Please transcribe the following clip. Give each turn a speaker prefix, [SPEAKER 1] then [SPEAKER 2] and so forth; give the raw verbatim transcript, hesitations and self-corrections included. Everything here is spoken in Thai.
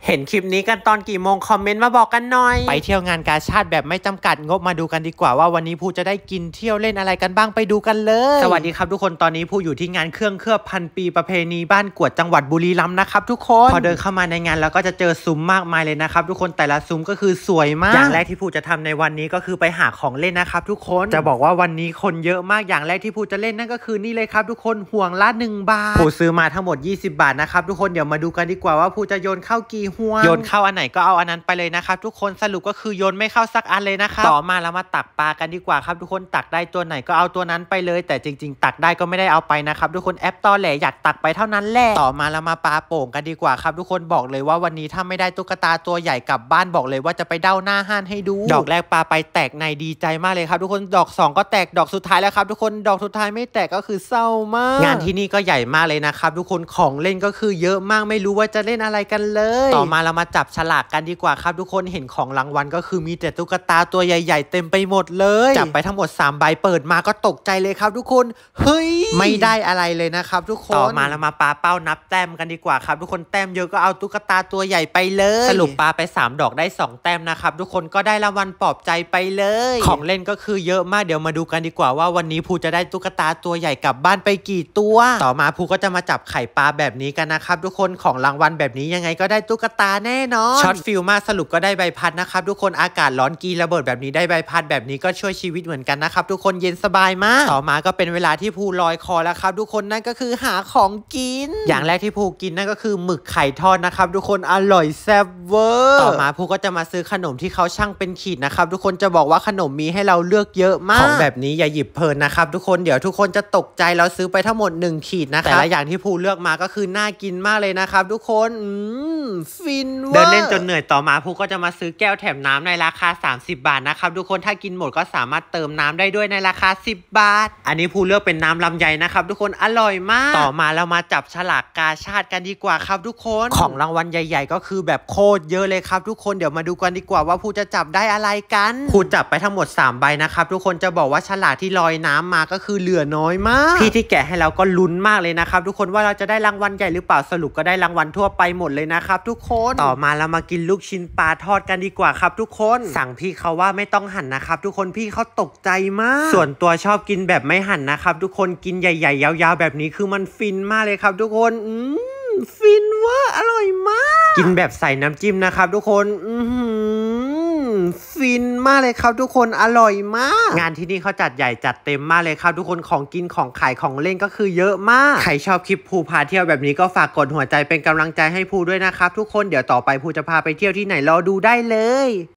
[SPEAKER 1] เห็นคลิปนี้กันตอนกี่โมงคอมเมนต์มาบอกกันหน่อยไปเที่ยวงานกาชาดแบบไม่จำกัดงบมาดูกันดีกว่าว่าวันนี้ผู้จะได้กินเที่ยวเล่นอะไรกันบ้างไปดูกันเลยสวัสดีครับทุกคนตอนนี้ผู้อยู่ที่งานเครื่องเคลือบพันปีประเพณีบ้านกวดจังหวัดบุรีรัมย์นะครับทุกคนพอเดินเข้ามาในงานแล้วก็จะเจอซุ้มมากมายเลยนะครับทุกคนแต่ละซุ้มก็คือสวยมากอย่างแรกที่ผู้จะทำในวันนี้ก็คือไปหาของเล่นนะครับทุกคนจะบอกว่าวันนี้คนเยอะมากอย่างแรกที่ผู้จะเล่นนั่นก็คือนี่เลยครับทุกคนห่วงละหนึ่งบาทผู้ซื้อมาทั้งหมดยี่สิบบาทนะครับทุกคนเดี๋ยวมาดูกันดีกว่าว่าผู้จะโยนเข้ากี่ห่วงโยนเข้าอันไหนก็เอาอันนั้นไปเลยนะครับทุกคนสรุปก็คือโยนไม่เข้าสักอันเลยนะครับต่อมาเรามาตักปลากันดีกว่าครับทุกคนตักได้ตัวไหนก็เอาตัวนั้นไปเลยแต่จริงๆตักได้ก็ไม่ได้เอาไปนะครับทุกคนแอปตอแหลอยากตักไปเท่านั้นแหละต่อมาเรามาปลาโป่งกันดีกว่าครับทุกคนบอกเลยว่าวันนี้ถ้าไม่ได้ตุ๊กตาตัวใหญ่กลับบ้านบอกเลยว่าจะไปเด้าหน้าห้านให้ดูดอกแรกปลาไปแตกในดีใจมากเลยครับทุกคนดอกสองก็แตกดอกสุดท้ายแล้วครับทุกคนดอกสุดท้ายไม่แตกก็คือเศร้ามากงานที่นี่ก็ใหญ่มากเลยนะครับทุกคนของเล่นก็คือเยอะมากไม่รู้ว่าจะเล่นอะไรกันเลยต่อมาเรามาจับฉลากกันดีกว่าครับทุกคนเห็นของรางวัลก็คือมีแต่ตุ๊กตาตัวใหญ่ๆเต็มไปหมดเลยจับไปทั้งหมดสามใบเปิดมาก็ตกใจเลยครับทุกคนเฮ้ยไม่ได้อะไรเลยนะครับทุกคนต่อมาเรามาปาเป้านับแต้มกันดีกว่าครับทุกคนแต้มเยอะก็เอาตุ๊กตาตัวใหญ่ไปเลยสรุปปาไปสามดอกได้สองแต้มนะครับทุกคนก็ได้รางวัลปลอบใจไปเลยของเล่นก็คือเยอะมากเดี๋ยวมาดูกันดีกว่าว่าวันนี้ภูจะได้ตุ๊กตาตัวใหญ่กลับบ้านไปกี่ตัวต่อมาภูก็จะมาจับไข่ปลาแบบนี้กันนะครับทุกคนของรางวัลแบบนี้ยังไงก็ได้ตุ๊กตาแน่นอนช็อตฟิลมากสรุปก็ได้ใบพัดนะครับทุกคนอากาศร้อนกีระเบิดแบบนี้ได้ใบพัดแบบนี้ก็ช่วยชีวิตเหมือนกันนะครับทุกคนเย็นสบายมากต่อมาก็เป็นเวลาที่ภูลอยคอแล้วครับทุกคนนั่นก็คือหาของกินอย่างแรกที่ภูกินนั่นก็คือหมึกไข่ทอดนะครับทุกคนอร่อยแซ่บเวอร์ต่อมาภูก็จะมาซื้อขนมที่เขาช่างเป็นขีดนะครับทุกคนจะบอกว่าขนมมีให้เราเลือกเยอะมากของแบบนี้อย่าหยิบเพลินนะครับทุกคนเดี๋ยวทุกคนจะตกใจเราซื้อไปทั้งหมดหนึ่งขีดนะครับแต่ละอย่างที่ภูเลือกมาก็คือน่ากินมากเลยนะครับทุกคนอืมฟินเดินเล่นจนเหนื่อยต่อมาภูก็จะมาซื้อแก้วแถมน้ำในราคาสามสิบบาทนะครับทุกคนถ้ากินหมดก็สามารถเติมน้ำได้ด้วยในราคาสิบบาทอันนี้ภูเลือกเป็นน้ำลำไยนะครับทุกคนอร่อยมากต่อมาเรามาจับฉลากกาชาดกันดีกว่าครับทุกคนของรางวัลใหญ่ๆก็คือแบบโคตรเยอะเลยครับทุกคนเดี๋ยวมาดูกันดีกว่าว่าภูจะจับได้อะไรกันภูจับไปทั้งหมดสามใบนะครับทุกคนจะบอกว่าฉลากที่ลอยน้ำมาก็คือเหลือน้อยมากพี่ที่แกะให้เราก็ลุ้นมากเลยนะครับทุกคนว่าเราจะได้รางวัลใหญ่หรือเปล่าสรุปก็ได้รางวัลทั่วไปหมดเลยนะครับทุกคนต่อมาเรามากินลูกชิ้นปลาทอดกันดีกว่าครับทุกคนสั่งพี่เขาว่าไม่ต้องหั่นนะครับทุกคนพี่เขาตกใจมากส่วนตัวชอบกินแบบไม่หั่นนะครับทุกคนกินใหญ่ๆยาวๆแบบนี้คือมันฟินมากเลยครับทุกคนอืมฟินเวอร์อร่อยมากกินแบบใส่น้ำจิ้มนะครับทุกคนอืมฟินมากเลยครับทุกคนอร่อยมากงานที่นี่เขาจัดใหญ่จัดเต็มมากเลยครับทุกคนของกินของขายของเล่นก็คือเยอะมากใครชอบคลิปภูพาเที่ยวแบบนี้ก็ฝากกดหัวใจเป็นกำลังใจให้ภูด้วยนะครับทุกคนเดี๋ยวต่อไปภูจะพาไปเที่ยวที่ไหนรอดูได้เลย